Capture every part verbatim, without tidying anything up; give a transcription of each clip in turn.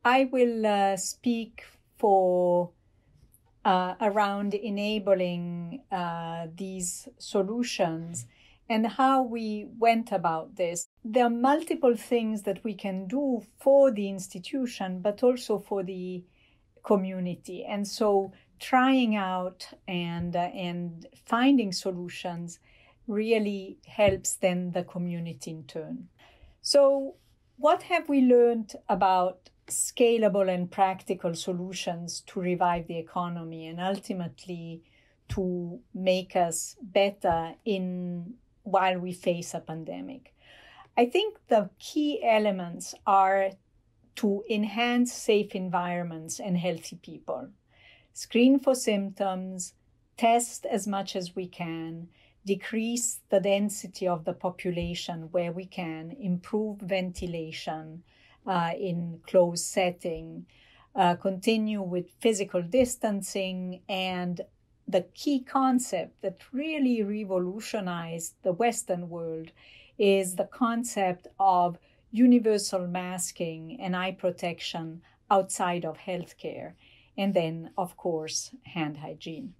I will uh, speak for uh, around enabling uh, these solutions and how we went about this. There are multiple things that we can do for the institution, but also for the community. And so trying out and, uh, and finding solutions really helps then the community in turn. So what have we learned about scalable and practical solutions to revive the economy and ultimately to make us better in while we face a pandemic? I think the key elements are to enhance safe environments and healthy people, screen for symptoms, test as much as we can, decrease the density of the population where we can, improve ventilation uh, in closed setting, uh, continue with physical distancing, and the key concept that really revolutionized the Western world is the concept of universal masking and eye protection outside of healthcare, and then, of course, hand hygiene.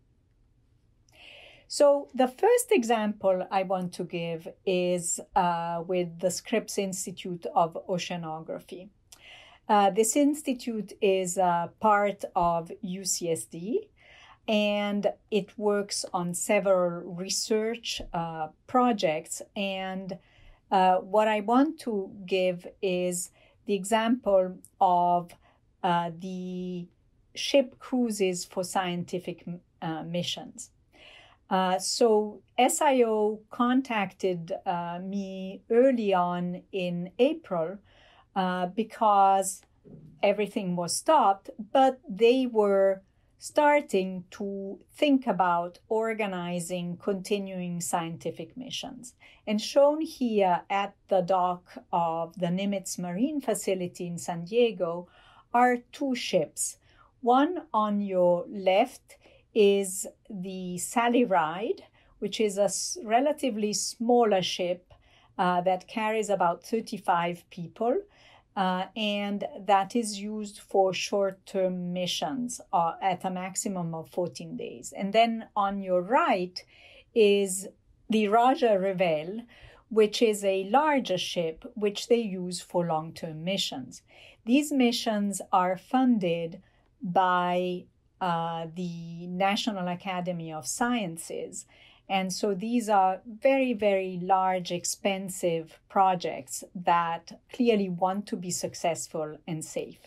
So the first example I want to give is uh, with the Scripps Institute of Oceanography. Uh, this institute is a part of U C S D, and it works on several research uh, projects. And uh, what I want to give is the example of uh, the ship cruises for scientific uh, missions. Uh, so S I O contacted uh, me early on in April uh, because everything was stopped, but they were starting to think about organizing continuing scientific missions. And shown here at the dock of the Nimitz Marine Facility in San Diego are two ships. One on your left is the Sally Ride, which is a relatively smaller ship uh, that carries about thirty-five people, uh, and that is used for short-term missions uh, at a maximum of fourteen days. And then on your right is the Roger Revelle, which is a larger ship which they use for long-term missions. These missions are funded by Uh, the National Academy of Sciences. And so these are very, very large, expensive projects that clearly want to be successful and safe.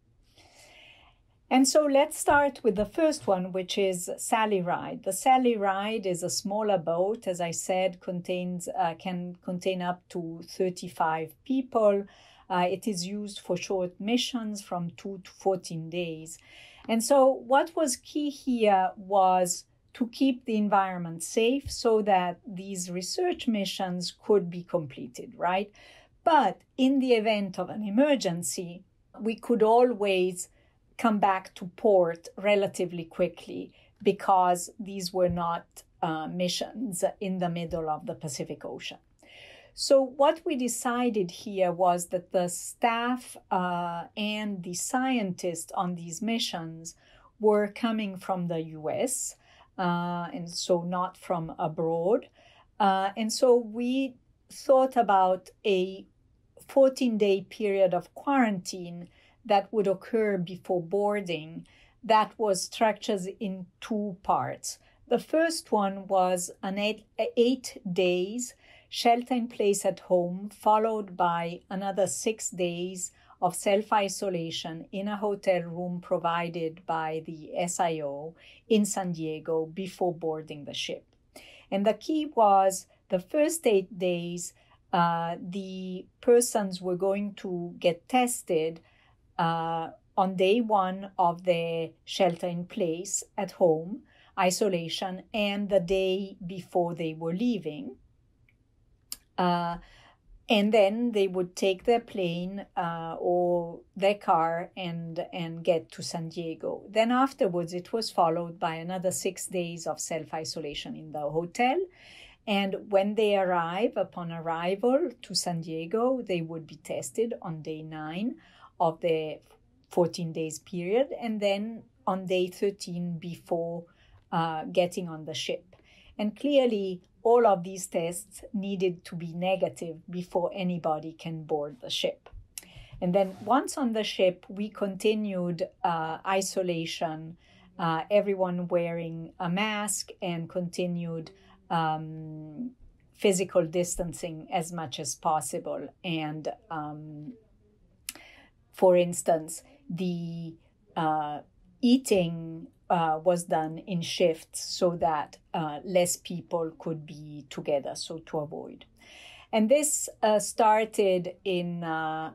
And so let's start with the first one, which is Sally Ride. The Sally Ride is a smaller boat, as I said, contains uh, can contain up to thirty-five people. Uh, it is used for short missions from two to fourteen days. And so what was key here was to keep the environment safe so that these research missions could be completed, right? But in the event of an emergency, we could always come back to port relatively quickly because these were not uh, missions in the middle of the Pacific Ocean. So what we decided here was that the staff uh, and the scientists on these missions were coming from the U S, uh, and so not from abroad. Uh, and so we thought about a fourteen-day period of quarantine that would occur before boarding that was structured in two parts. The first one was an eight, eight days shelter in place at home, followed by another six days of self-isolation in a hotel room provided by the S I O in San Diego before boarding the ship. And the key was the first eight days, uh, the persons were going to get tested uh, on day one of their shelter in place at home, isolation, and the day before they were leaving. Uh, and then they would take their plane uh, or their car and, and get to San Diego. Then afterwards, it was followed by another six days of self-isolation in the hotel. And when they arrive, upon arrival to San Diego, they would be tested on day nine of their fourteen days period, and then on day thirteen before uh, getting on the ship. And clearly, all of these tests needed to be negative before anybody can board the ship. And then once on the ship, we continued uh, isolation, uh, everyone wearing a mask, and continued um, physical distancing as much as possible. And um, for instance, the uh, eating uh, was done in shifts so that uh, less people could be together, so to avoid. And this uh, started in uh,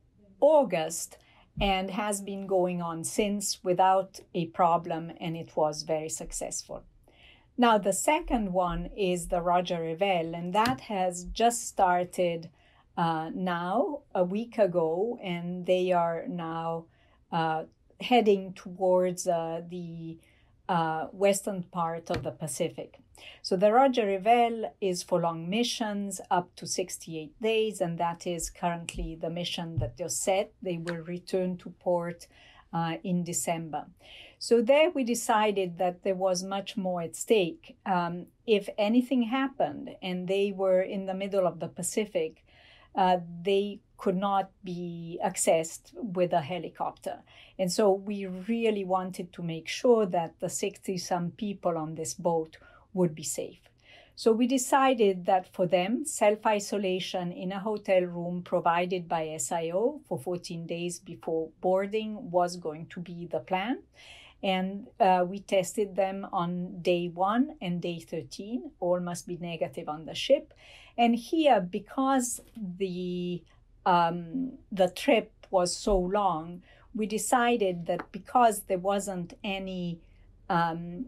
August and has been going on since without a problem, and it was very successful. Now, the second one is the Roger Revelle, and that has just started uh, now, a week ago, and they are now uh, heading towards uh, the uh, western part of the Pacific. So the Roger Revelle is for long missions up to sixty-eight days, and that is currently the mission that they're set. They will return to port uh, in December. So there we decided that there was much more at stake. Um, if anything happened and they were in the middle of the Pacific, uh, they could not be accessed with a helicopter. And so we really wanted to make sure that the sixty-some people on this boat would be safe. So we decided that for them, self-isolation in a hotel room provided by S I O for fourteen days before boarding was going to be the plan. And uh, we tested them on day one and day thirteen. All must be negative on the ship. And here, because the um, the trip was so long, we decided that because there wasn't any um,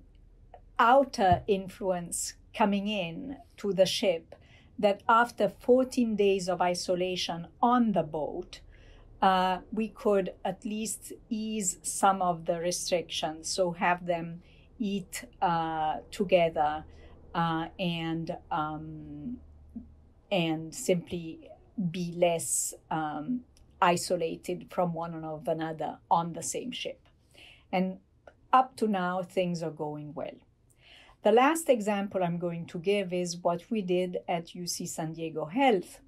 outer influence coming in to the ship, that after fourteen days of isolation on the boat, uh, we could at least ease some of the restrictions. So have them eat uh, together uh, and um, and simply be less um, isolated from one another on the same ship. And up to now, things are going well. The last example I'm going to give is what we did at U C San Diego Health.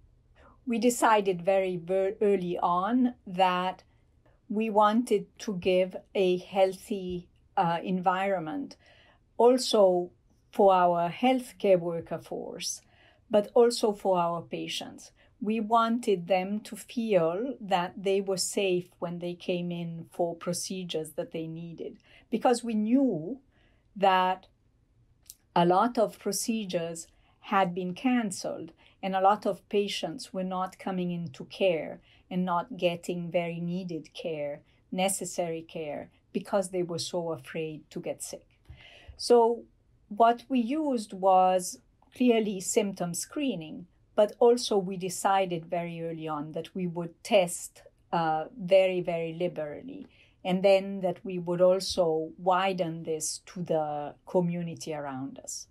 We decided very, very early on that we wanted to give a healthy uh, environment also for our healthcare worker force, but also for our patients. We wanted them to feel that they were safe when they came in for procedures that they needed, because we knew that a lot of procedures had been canceled and a lot of patients were not coming into care and not getting very needed care, necessary care, because they were so afraid to get sick. So what we used was clearly symptom screening, but also we decided very early on that we would test uh, very, very liberally, and then that we would also widen this to the community around us.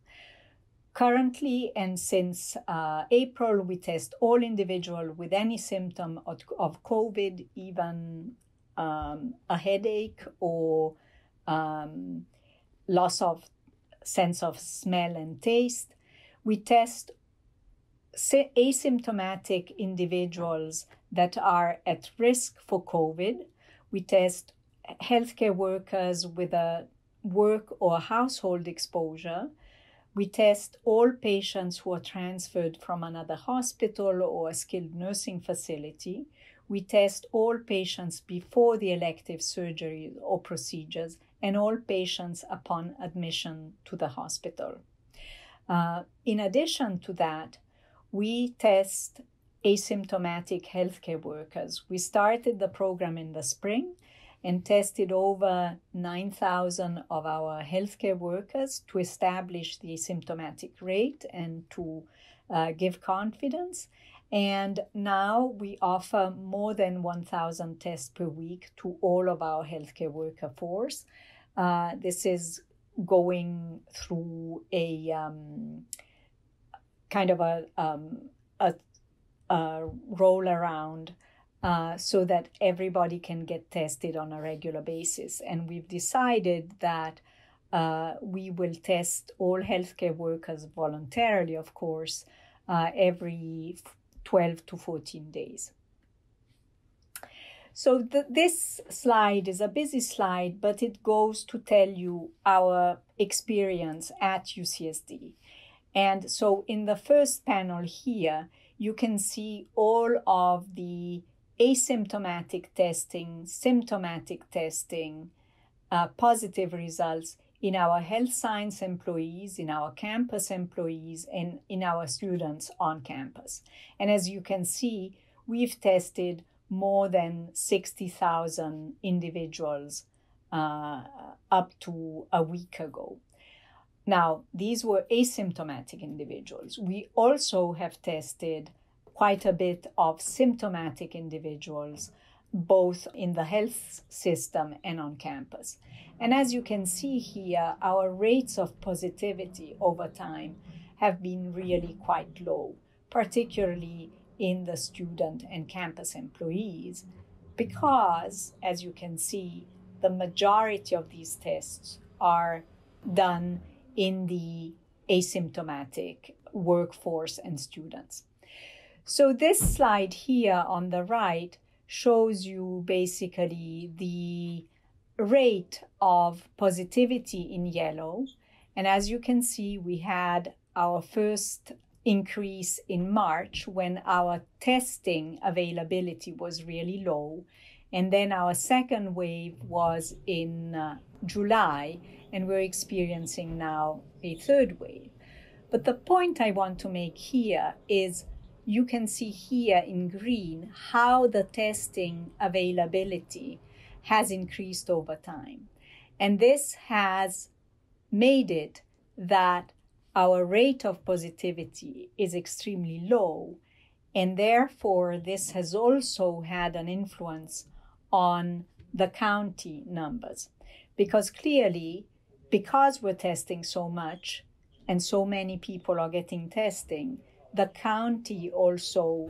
Currently, and since uh, April, we test all individuals with any symptom of, of COVID, even um, a headache or um, loss of sense of smell and taste. We test asymptomatic individuals that are at risk for COVID. We test healthcare workers with a work or household exposure. We test all patients who are transferred from another hospital or a skilled nursing facility. We test all patients before the elective surgery or procedures, and all patients upon admission to the hospital. Uh, in addition to that, we test asymptomatic healthcare workers. We started the program in the spring and tested over nine thousand of our healthcare workers to establish the asymptomatic rate and to uh, give confidence. And now we offer more than one thousand tests per week to all of our healthcare worker force. Uh, this is going through a um, kind of a, um, a, a roll around uh, so that everybody can get tested on a regular basis. And we've decided that uh, we will test all healthcare workers voluntarily, of course, uh, every twelve to fourteen days. So th- this slide is a busy slide, but it goes to tell you our experience at U C S D. And so in the first panel here, you can see all of the asymptomatic testing, symptomatic testing, uh, positive results in our health science employees, in our campus employees, and in our students on campus. And as you can see, we've tested more than sixty thousand individuals uh, up to a week ago. Now, these were asymptomatic individuals. We also have tested quite a bit of symptomatic individuals, both in the health system and on campus. And as you can see here, our rates of positivity over time have been really quite low, particularly in the student and campus employees, because, as you can see, the majority of these tests are done in the asymptomatic workforce and students. So this slide here on the right shows you basically the rate of positivity in yellow. And as you can see, we had our first increase in March when our testing availability was really low. And then our second wave was in uh, July, and we're experiencing now a third wave. But the point I want to make here is you can see here in green how the testing availability has increased over time. And this has made it that our rate of positivity is extremely low, and therefore this has also had an influence on the county numbers. Because clearly, because we're testing so much and so many people are getting testing, the county also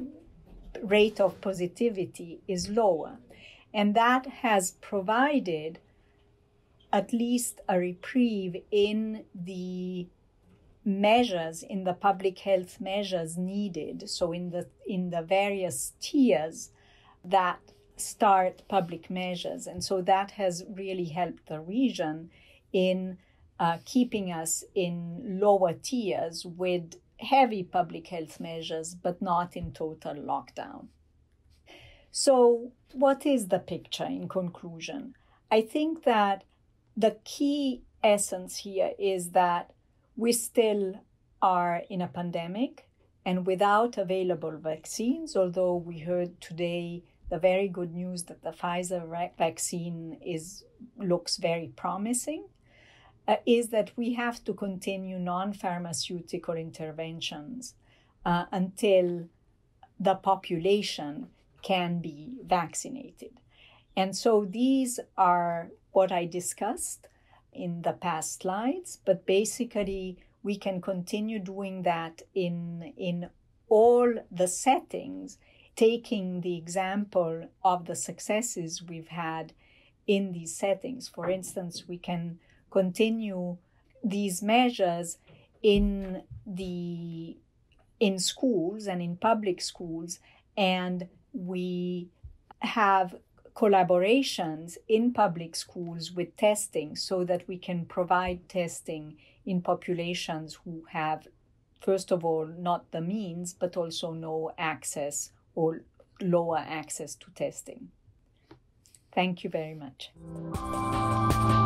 rate of positivity is lower. And that has provided at least a reprieve in the measures, in the public health measures needed. So in the in the various tiers that start public measures. And so that has really helped the region in uh, keeping us in lower tiers with heavy public health measures, but not in total lockdown. So what is the picture in conclusion? I think that the key essence here is that we still are in a pandemic and without available vaccines, although we heard today the very good news that the Pfizer vaccine is looks very promising, uh, is that we have to continue non-pharmaceutical interventions uh, until the population can be vaccinated. And so these are what I discussed in the past slides, but basically we can continue doing that in, in all the settings, taking the example of the successes we've had in these settings. For instance, we can continue these measures in the in schools and in public schools, and we have collaborations in public schools with testing so that we can provide testing in populations who have, first of all, not the means, but also no access or lower access to testing. Thank you very much.